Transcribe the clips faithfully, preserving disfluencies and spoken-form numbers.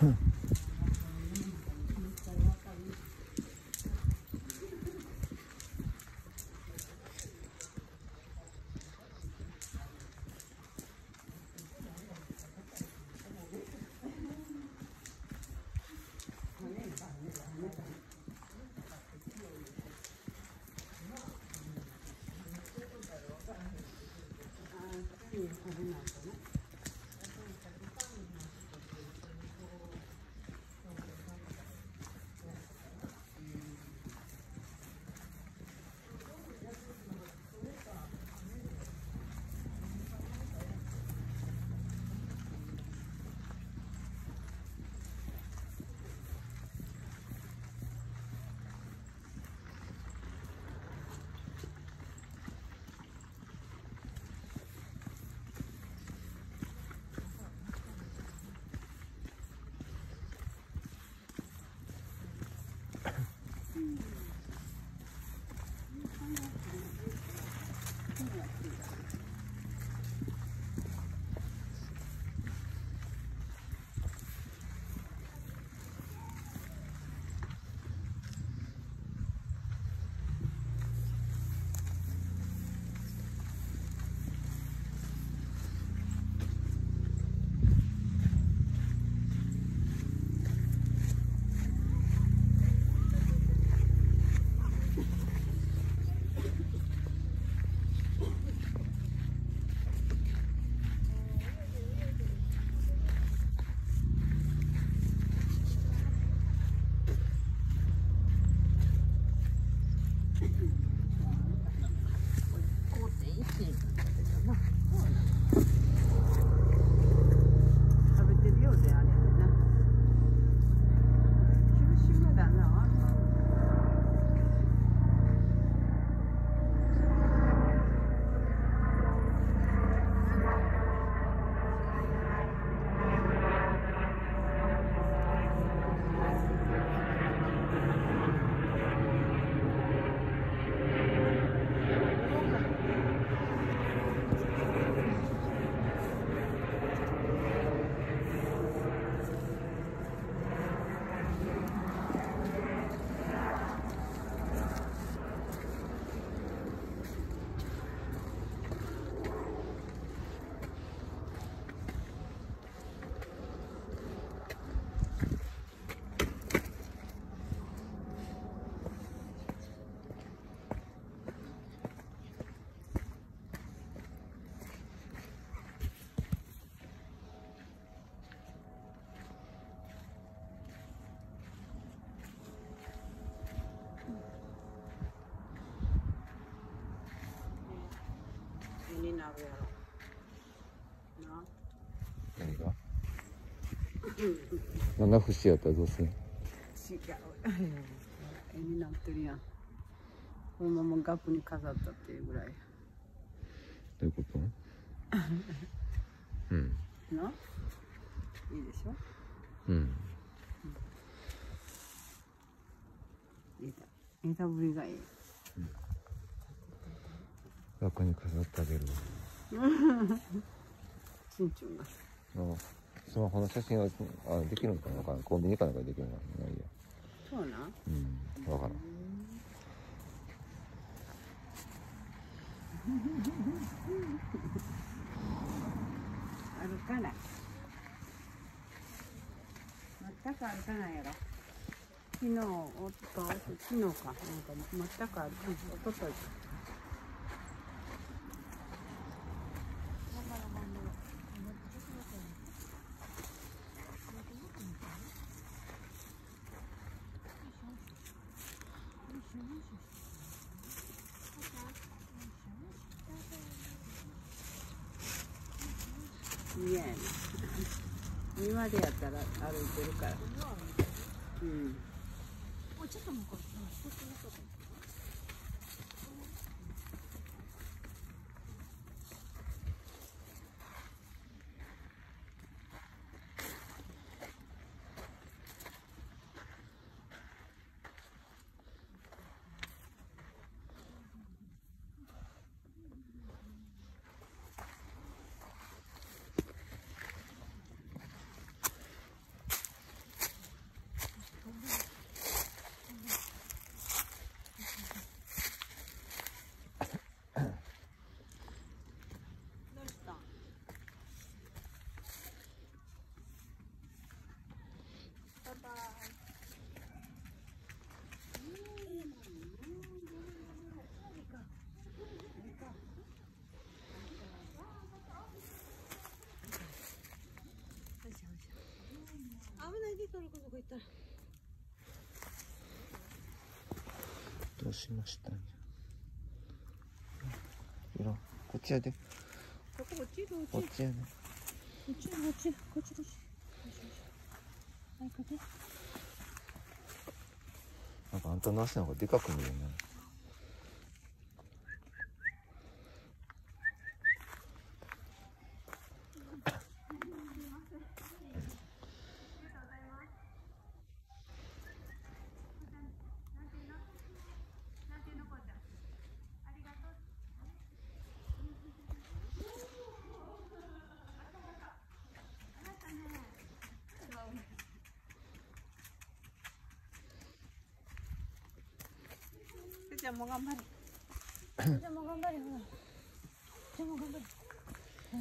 になるやろな。 何が七節やったらどうする？ 違う絵になってるやん。このまま額に飾ったっていうぐらい。 どういうことうんないいでしょ。 うん枝枝ぶりがいい。 額に飾ってあげる。 ちんちゅんがあスマホの写真はあできるのかな、わからん。コンビニかなんかでできるのかな。ないや。 そうなんうんわからん。 歩かない。全く歩かないやろ。昨日、おっと、昨日か、なんか全く歩かない。おととい。いややね。庭でやったら歩いてるから。うん。ちょっともうこれ、一つ一つ。 キ取ることこ行ったら。 どうしましたね。いらん。こっちやで。 ここ落ちる落ちる。 こっちやで。 落ちる落ちる。こっちどうし。はい、これ。 なんかあんたの足の方がでかく見えるね。 じゃあもう頑張れ。じゃあもう頑張れ。ほら。じゃあもう頑張れ。うん。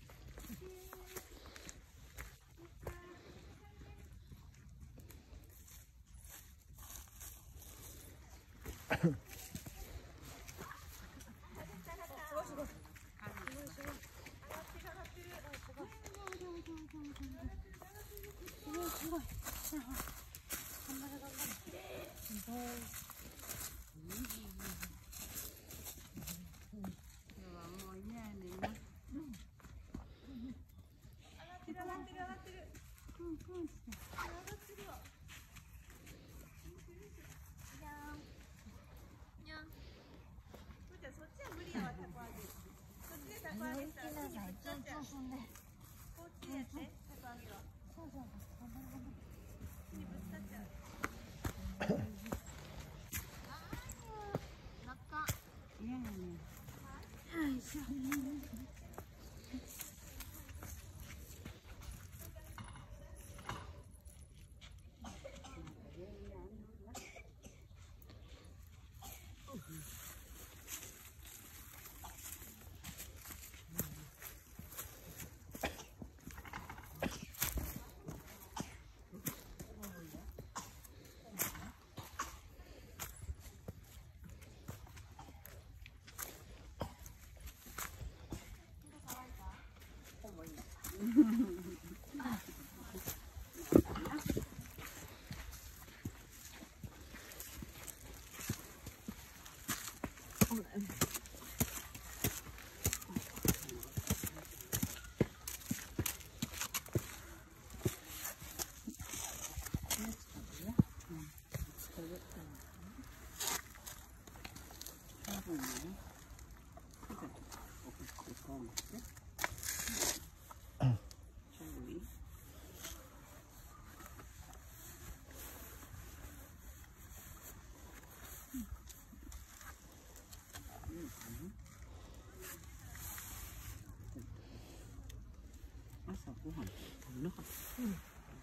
朝ごはん食べなかった。うん。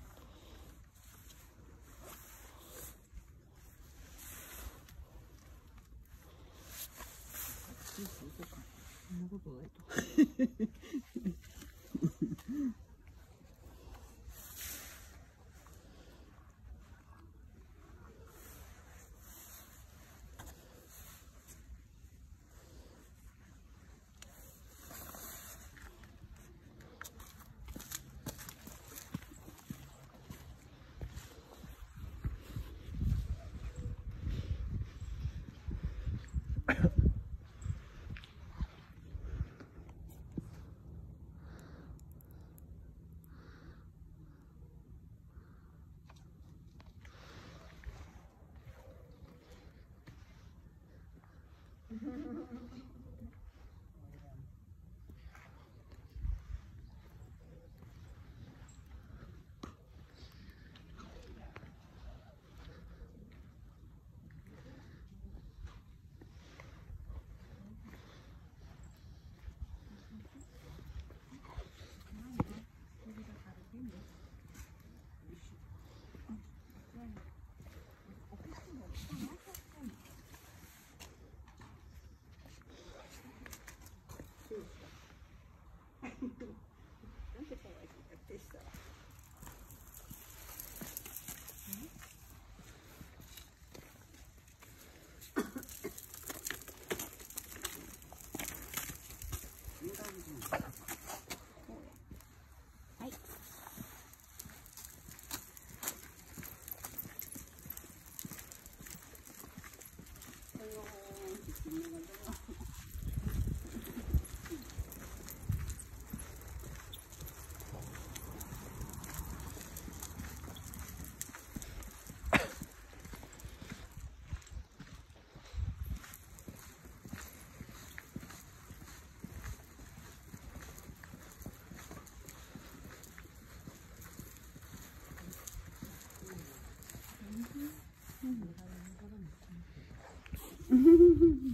そんなことないと。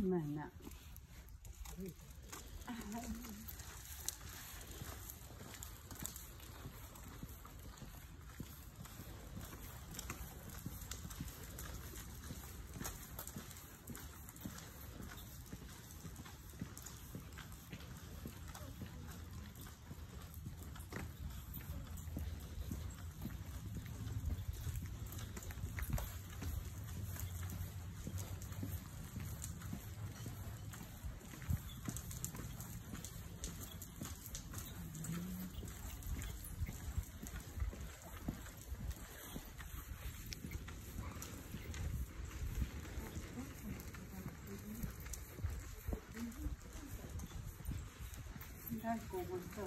まいな。大根もそう。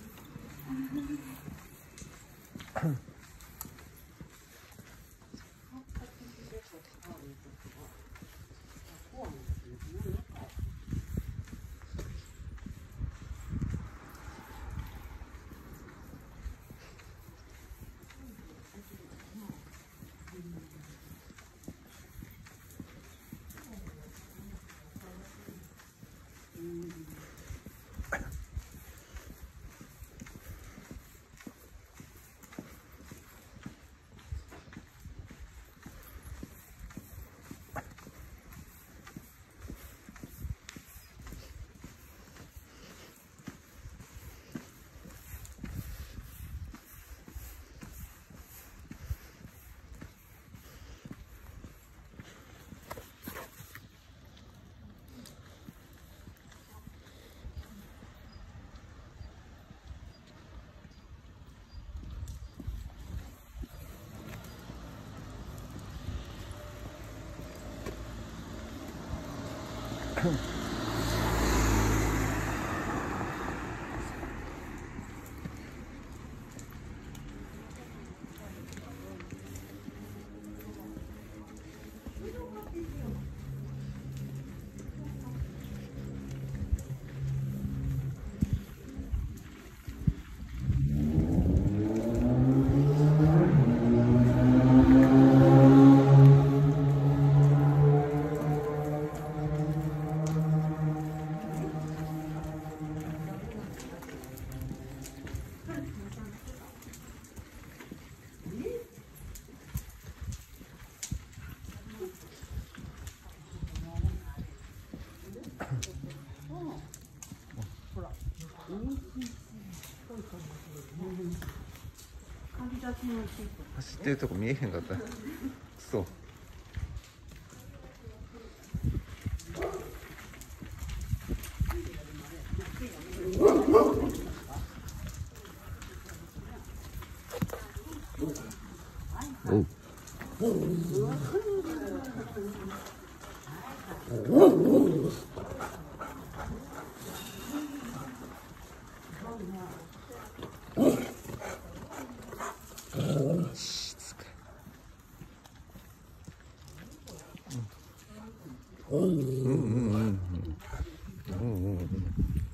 走ってるとこ見えへんかった。くそ。おう。静か。うんうんうんうんうんうんうん。